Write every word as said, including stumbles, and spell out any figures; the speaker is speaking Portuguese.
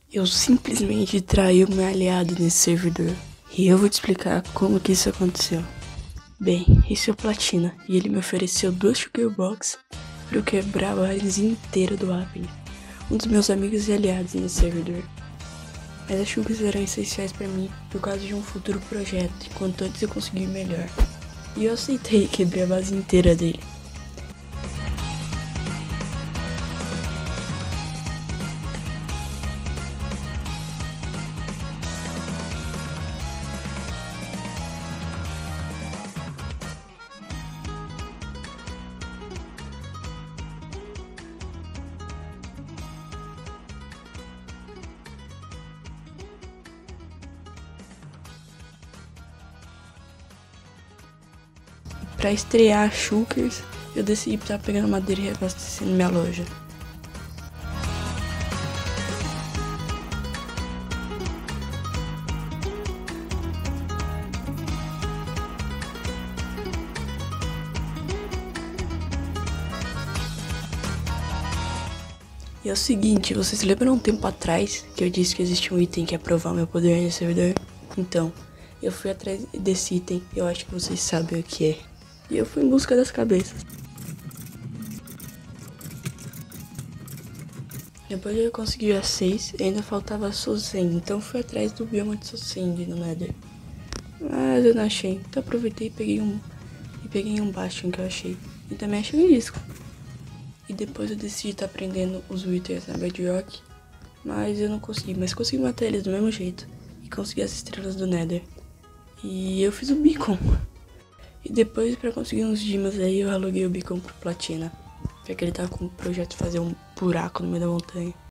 Eu simplesmente traí o meu aliado nesse servidor. E eu vou te explicar como que isso aconteceu. Bem, esse é o Platina, e ele me ofereceu duas Shulker Box para eu quebrar a base inteira do Apple. Um dos meus amigos e aliados nesse servidor. Mas as Shulkers eram essenciais para mim por causa de um futuro projeto, enquanto antes eu conseguir melhor. E eu aceitei e quebrei a base inteira dele. Pra estrear Shulkers, eu decidi estar pegando madeira e reabastecendo minha loja. E é o seguinte, vocês lembram um tempo atrás que eu disse que existia um item que ia provar meu poder nesse servidor? Então, eu fui atrás desse item, eu acho que vocês sabem o que é. E eu fui em busca das cabeças. Depois eu consegui as seis e ainda faltava a Sosend, então fui atrás do bioma de Sosend no Nether. Mas eu não achei, então aproveitei e peguei um, e peguei um Bastion que eu achei. E também achei um disco. E depois eu decidi estar aprendendo os Withers na Bedrock, mas eu não consegui, mas consegui matar eles do mesmo jeito. E consegui as estrelas do Nether. E eu fiz o Beacon. E depois, pra conseguir uns dimas aí, eu aluguei o Beacon pro Platina. Já que ele tava com o projeto de fazer um buraco no meio da montanha.